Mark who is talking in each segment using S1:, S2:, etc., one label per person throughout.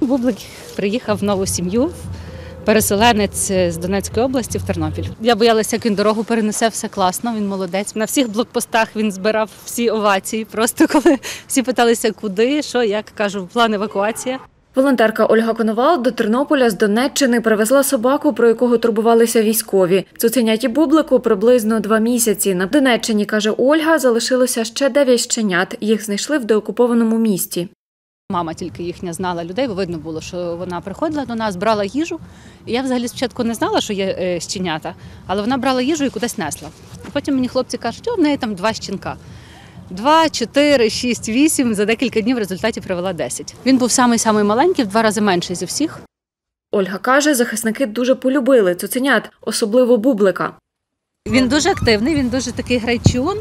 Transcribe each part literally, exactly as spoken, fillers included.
S1: Бублик приїхав в нову сім'ю, переселенець з Донецької області в Тернопіль. Я боялася, як він дорогу перенесе, все класно, він молодець. На всіх блокпостах він збирав всі овації, просто коли всі питалися, куди, що, як, кажу, план евакуація.
S2: Волонтерка Ольга Коновал до Тернополя з Донеччини привезла собаку, про якого турбувалися військові. Цуценяті Бублику приблизно два місяці. На Донеччині, каже Ольга, залишилося ще дев'ять щенят. Їх знайшли в деокупованому місті.
S1: Мама тільки їхня знала людей, бо видно було, що вона приходила до нас, брала їжу. І я взагалі спочатку не знала, що є щенята, але вона брала їжу і кудись несла. І потім мені хлопці кажуть, що в неї там два щенка. Два, чотири, шість, вісім. За декілька днів в результаті привела десять. Він був самий-самий маленький, в два рази менший зі всіх.
S2: Ольга каже, захисники дуже полюбили цуценят, особливо Бублика.
S1: Він дуже активний, він дуже такий грайчун,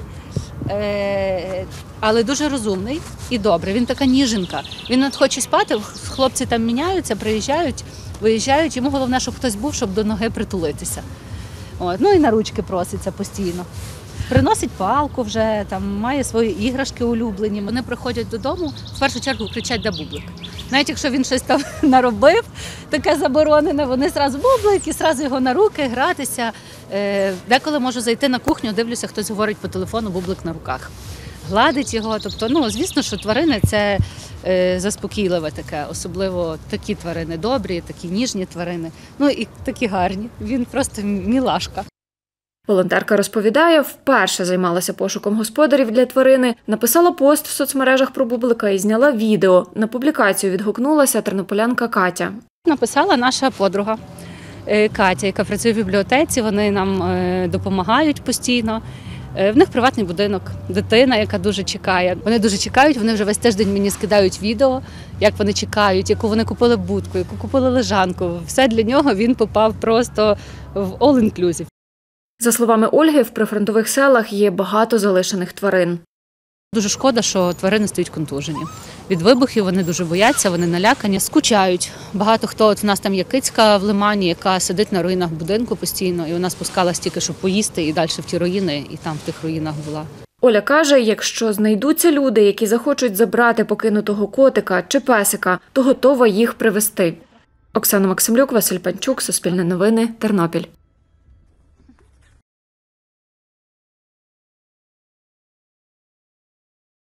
S1: але дуже розумний і добрий. Він така ніженка. Він от хоче спати, хлопці там міняються, приїжджають, виїжджають. Йому головне, щоб хтось був, щоб до ноги притулитися. От. Ну і на ручки проситься постійно. Приносить палку вже, там, має свої іграшки улюблені. Вони приходять додому, в першу чергу кричать, де Бублик. Навіть якщо він щось там наробив, таке заборонене, вони одразу Бублик і одразу його на руки, гратися. Деколи можу зайти на кухню, дивлюся, хтось говорить по телефону, Бублик на руках. Гладить його. Тобто, ну, звісно, що тварини – це заспокійливе таке, особливо такі тварини добрі, такі ніжні тварини, ну і такі гарні. Він просто мілашка.
S2: Волонтерка розповідає, вперше займалася пошуком господарів для тварини, написала пост в соцмережах про Бублика і зняла відео. На публікацію відгукнулася тернополянка Катя.
S1: Написала наша подруга Катя, яка працює в бібліотеці, вони нам допомагають постійно. В них приватний будинок, дитина, яка дуже чекає. Вони дуже чекають, вони вже весь тиждень мені скидають відео, як вони чекають, яку вони купили будку, яку купили лежанку. Все для нього він попав просто в all-inclusive.
S2: За словами Ольги, в прифронтових селах є багато залишених тварин.
S1: Дуже шкода, що тварини стають контужені. Від вибухів вони дуже бояться, вони налякані, скучають. Багато хто, от в нас там є кицька в Лимані, яка сидить на руїнах будинку постійно, і вона спускалась тільки, щоб поїсти, і далі в ті руїни, і там в тих руїнах була.
S2: Оля каже, якщо знайдуться люди, які захочуть забрати покинутого котика чи песика, то готова їх привезти. Оксана Максимлюк, Василь Панчук, Суспільне новини, Тернопіль.